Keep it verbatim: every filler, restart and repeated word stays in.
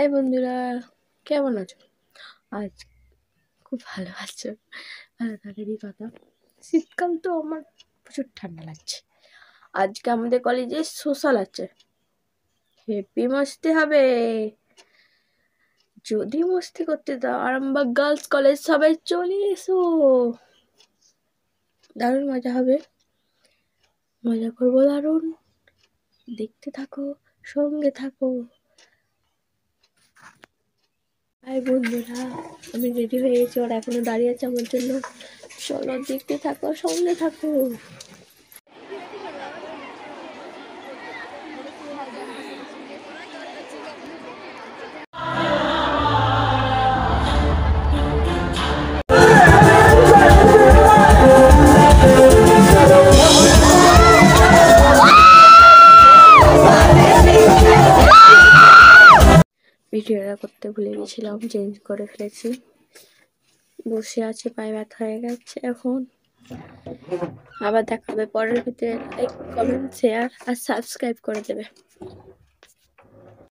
High বন্ধুরা, কেমন আছো? আজ খুব ভালো আছো? ভালো থাকারই কথা। শীতকাল তো আমার প্রচুর ঠান্ডা লাগছে। আজকে আমাদের কলেজে সোশ্যাল আছে, হেপি মস্তি হবে। যদি মস্তি করতে দাও, আরামবাগ গার্লস কলেজ সবাই চলে এসো, দারুণ মজা হবে। মজা করবো দারুণ, দেখতে থাকো, সঙ্গে থাকো। হাই বন্ধুরা, আমি রেডি হয়ে গেছি, ওরা এখনো দাঁড়িয়ে আছে আমার জন্য। চলো দেখতে থাকো, সঙ্গে থাকো। ভিডিওটা করতে ভুলে গেছিলাম, চেঞ্জ করে ফেলেছি। বসে আছে, পায়ে ব্যথা হয়ে গেছে এখন। আবার দেখা হবে পরের ভিডিওতে। লাইক, কমেন্ট, শেয়ার আর সাবস্ক্রাইব করে দেবে।